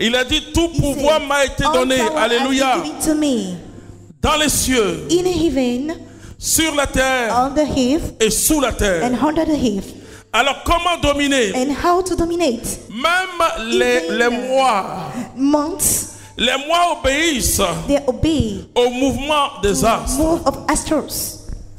Il a dit tout He pouvoir said, m'a été all donné. power has Alléluia. been given to me. Dans les cieux, In heaven, sur la terre on the heath, et sous la terre. and under the heath. Alors comment dominer? And how to dominate. Même les mois. Months, Les mois obéissent they obey au mouvement des astres. move of astros.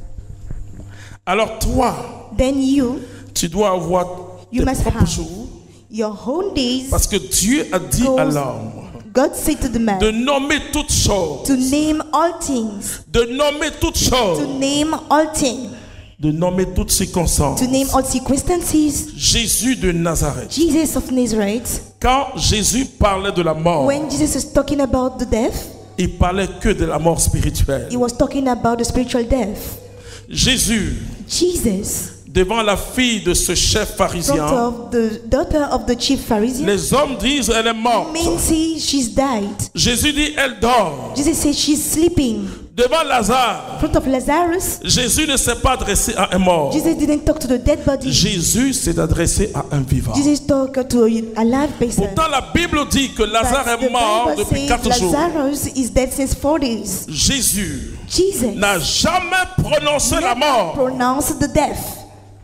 Alors toi, Then you tu dois avoir You tes must propres have jours. your whole days. Parce que Dieu a dit à l'homme God said to the man de nommer toutes choses. to name all things, De nommer toutes choses. to name all things, De nommer toutes circonstances. to name all circumstances. Jésus de Nazareth. Jesus of Nazareth, Quand Jésus parlait de la mort, when Jesus was talking about the death, il parlait que de la mort spirituelle. he was talking about the spiritual death. Jésus, Jesus, devant la fille de ce chef pharisien, daughter of the chief Pharisee, les hommes disent elle est morte. men say she's died. Jésus dit elle dort. Jesus said she's sleeping. Devant Lazare, In front of Lazarus, Jésus ne s'est pas adressé à un mort. Jesus didn't talk to the dead body. Jésus s'est adressé à un vivant. Jesus talked to a live person. Pourtant, la Bible dit que Lazare But est the mort Bible depuis says 4 jours. Lazarus is dead since 4 days. Jésus Jesus n'a jamais prononcé la mort. pronounced the death,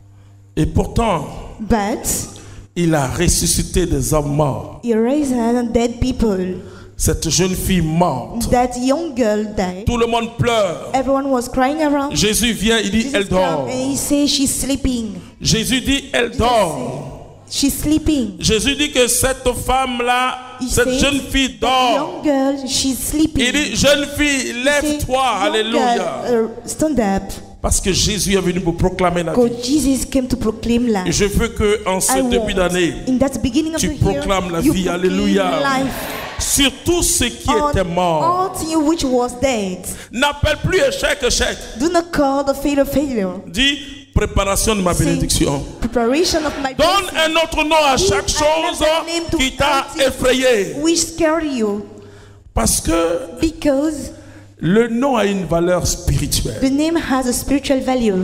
Et pourtant, but il a ressuscité des hommes morts. he raised dead people. Cette jeune fille morte. That young girl died. Tout le monde pleure. Everyone was crying around. Jésus vient, il dit Jesus elle dort. came and he says she's sleeping. Jésus dit elle dort. She's sleeping. Jésus dit que cette femme-là, He cette said, jeune fille "That dort. young girl, she's sleeping." Il dit jeune fille, He lève-toi. said, "Young Alléluia. girl, stand up." Parce que Jésus est venu pour proclamer la vie. Because Jesus came to proclaim Et life. je veux que en ce I début want, d'année, in that beginning of tu the year, proclames la you vie. proclaim Alléluia. life Sur tout ce qui on était mort. all things which was dead. N'appelle plus échec, échec. Do not call the failure. Dis préparation de ma Say, bénédiction. preparation of my Donne blessing, un autre nom à chaque Give chose another name to qui t'a everything effrayé. which scare you, Parce que because le nom a une valeur spirituelle. the name has a spiritual value.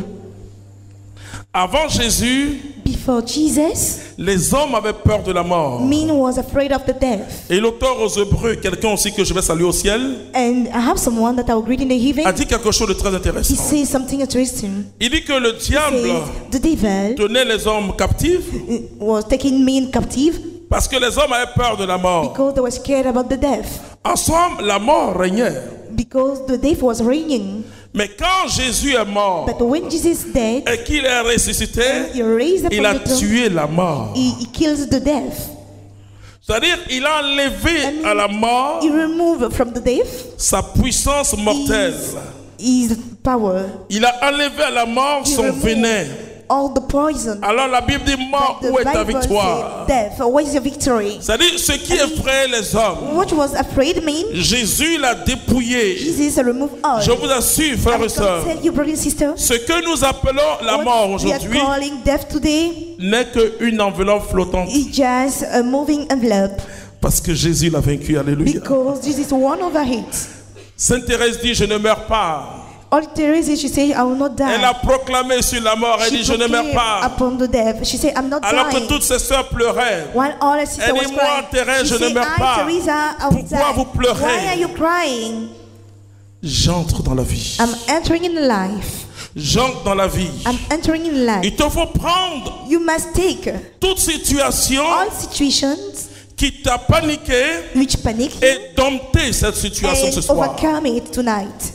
Avant Jésus, Before Jesus, les hommes avaient peur de la mort. men was afraid of the death. Et l'auteur aux Hébreux, quelqu'un aussi que je vais saluer au ciel, And I have someone that I will greet in the a heaven. dit quelque chose de très He intéressant. says something interesting. Il dit que le He diable says the devil tenait les hommes captifs was taking men captive parce que les hommes avaient peur de la mort. because they were scared about the death. En somme, la mort régnait. Because the death was reigning. Mais quand Jésus est mort But when Jesus died, et qu'il est ressuscité, he raised up il from a the tomb, tué la mort. he kills the death. C'est-à-dire, il a enlevé à la mort He removed from the death sa puissance mortelle. his power. Il a enlevé à la mort He son removed venin. all the poison. Alors la Bible dit mort, The où est ta Bible victoire? said, death, where is your victory? C'est-à-dire, ce qui effraie les hommes, What was afraid mean? Jésus l'a dépouillé. Jesus removed all. Je vous assure, frères I et sœurs, can tell you, brothers and sisters, ce que nous appelons la mort what we are aujourd'hui calling death today n'est qu'une enveloppe flottante. is just a moving envelope. Parce que Jésus l'a vaincu, alléluia. Because Jesus won over it. Sainte Thérèse dit, je ne meurs pas. All Teresa, she said, I will not die. Elle a proclamé sur la mort, elle She dit, je ne meurs proclaimed pas. upon the death. She said, I'm not Alors que dying. toutes ses sœurs pleuraient. While all her sisters Elle was dit, moi, crying, Thérèse, she je ne said, meurs pas. Teresa, I will Pourquoi die. vous pleurez? Why are you crying? J'entre dans la vie. I'm entering in life. J'entre dans la vie. I'm entering in life. Il te faut prendre You must take toute situation all situations qui t'a paniqué which panic you et dompter cette situation ce and soir. overcome it tonight.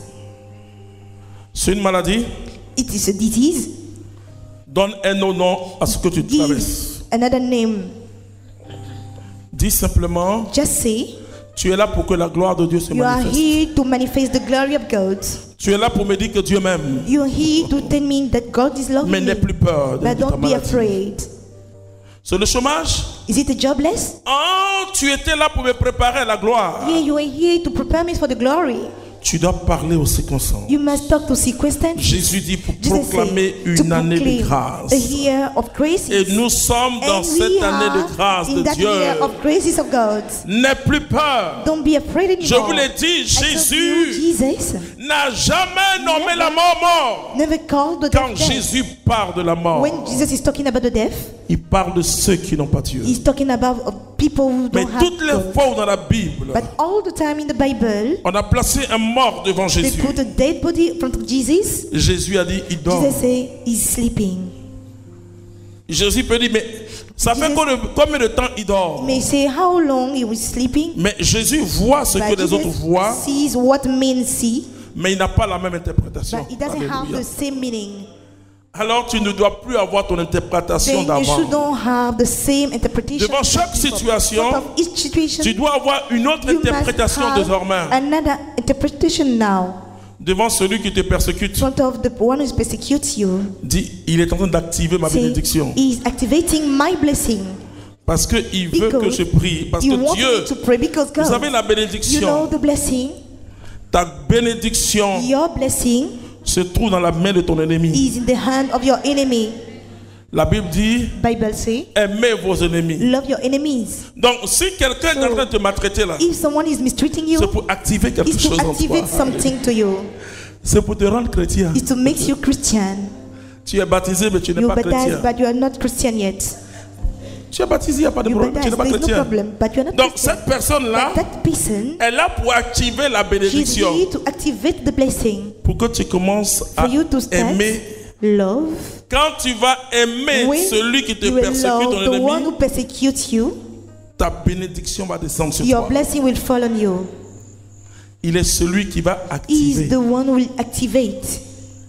C'est une maladie. It is a disease. Donne un autre nom à ce que tu Give traverses. another name. Dis simplement, Just say, tu es là pour que la gloire de Dieu se you are manifeste. here to manifest the glory of God. Tu es là pour me dire que Dieu m'aime. You are here to tell me that God is loving Mais n'aie me. plus peur de But ta don't be maladie. afraid. C'est le chômage. Is it a jobless? Oh, tu étais là pour me préparer à la gloire. Yeah, you are here to prepare me for the glory. Tu dois parler aux circonstances. You must talk to circumstances. Jésus dit pour Jesus proclamer said, to une année de proclaim grâce. a year of graces. Et nous sommes dans And cette we année de are grâce in de that Dieu. year of graces of God. N'aie plus peur. Don't be afraid anymore. Je vous l'ai dit, I told you, Jésus Jesus n'a jamais nommé la mort mort. never called the Quand death death. Jésus parle de la mort, When Jesus is talking about the death, il parle de ceux qui n'ont pas Dieu. He's talking about people who Mais don't have toutes les God. fois dans la Bible, But all the time in the Bible, on a placé un mort devant they Jésus. put a dead body in front of Jesus. Jésus a dit, il dort. Jesus say he's sleeping. Jésus peut dire, mais ça fait combien de temps il dort? May say how long he was sleeping. Mais Jésus voit ce que But les autres Jesus voient, sees what men see, mais il n'a pas la même interprétation. but it doesn't have Alléluia. the same meaning. Alors tu ne dois plus avoir ton interprétation Then you should d'avant. not have the same interpretation. Devant chaque before. situation, In front of each situation, Tu dois avoir une autre you must interprétation have désormais. another interpretation now. Devant celui qui te persécute, In front of the one who persecutes you, dis, il est en train d'activer ma say, bénédiction. he's activating my blessing. Parce qu'il veut que Because je prie. Parce you que want Dieu, me to pray because vous God, savez la you know bénédiction, the blessing, ta bénédiction your blessing se trouve dans la main de ton ennemi. is in the hand of your enemy. La Bible dit, Bible say, aimez vos ennemis. love your enemies. Donc si quelqu'un est en train de te maltraiter là, If someone is mistreating you, c'est pour activer quelque is to chose en toi. activate something to you. C'est pour te rendre chrétien. Is to make you Christian. Tu es baptisé mais tu n'es You're pas baptized, chrétien. but you are not Christian yet. Tu es baptisé, il n'y a pas de You're problème, tu n'es baptized, pas there's no chrétien. problem, but you're not Donc Christian. cette personne-là, But that person, elle est là pour activer la she's bénédiction. here to activate the blessing. Pour que tu commences à For you to start aimer. love. Quand tu vas aimer When celui qui te you will persécute, ton love the one ennemi, who persecutes you, ta bénédiction va descendre sur your toi. blessing will fall on you. Il est celui qui va He activer. is the one who will activate.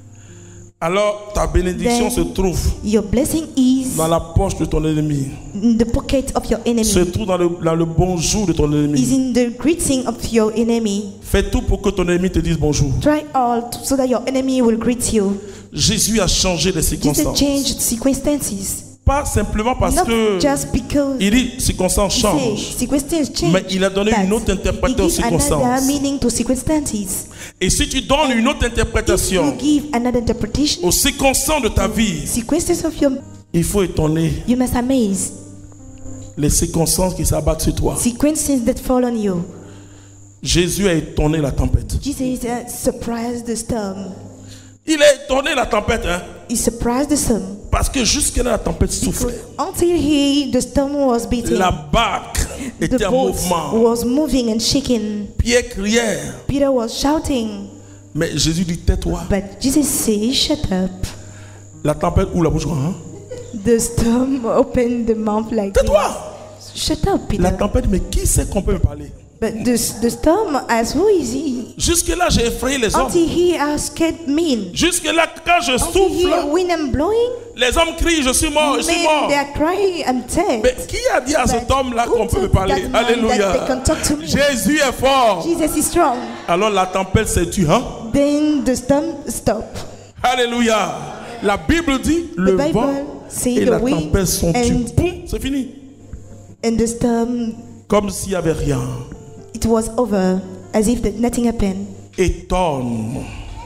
Alors ta bénédiction Then se trouve your blessing is dans la poche de ton ennemi. in the pocket of your enemy. Se trouve dans le bonjour de ton Is ennemi. in the greeting of your enemy. Fais tout pour que ton ennemi te dise bonjour. Try all so that your enemy will greet you. Jésus a changé les Jesus circonstances. changed circumstances. Pas simplement parce Not que just because il dit circonstances he changent. says circumstances change. Mais il a donné but une autre interprétation aux he gives another circonstances. meaning to circumstances. Et si tu donnes une autre If you interprétation give another interpretation, aux circonstances de ta vie, circumstances of your, il faut étonner you must amaze les circonstances qui s'abattent sur toi. circumstances that fall on you. Jésus a étonné la tempête. Jesus surprised the storm. Il a étonné la tempête, hein, He surprised the storm. parce que jusque-là, la tempête soufflait. Until the storm was beating, La barque the était en boat mouvement. was moving and shaking. Pierre criait. Peter was shouting, Mais Jésus dit, tais-toi. but Jesus said, "Shut up." La tempête ouvre la bouche. Hein? The storm opened the mouth like this. Tais-toi. Shut up, Peter. La tempête, mais qui sait qu'on peut me parler? But the storm asked, "Who is he?" Jusque-là, j'ai effrayé les hommes. Until he asked me. Jusque-là, quand je Until he souffle, wind and blowing, les hommes crient, je suis mort, je suis men mort. they are crying and dead. Mais qui a dit à cet But homme-là who qu'on peut me told parler? that man that Alléluia. they can talk to me? Jésus est fort. Jesus is strong. Alors la tempête s'est tue, hein? Then the storm stopped. Alléluia. La Bible dit, le Bible vent say et the la wind tempête sont tues. and- Boum, c'est fini. And the storm, Comme s'il n'y avait rien. it was over, as if that nothing happened. Étonne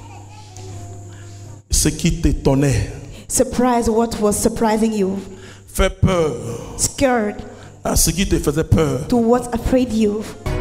ce qui t'étonnait. Surprise what was surprising you. Fais peur Scared à ce qui te faisait peur. to what afraid you.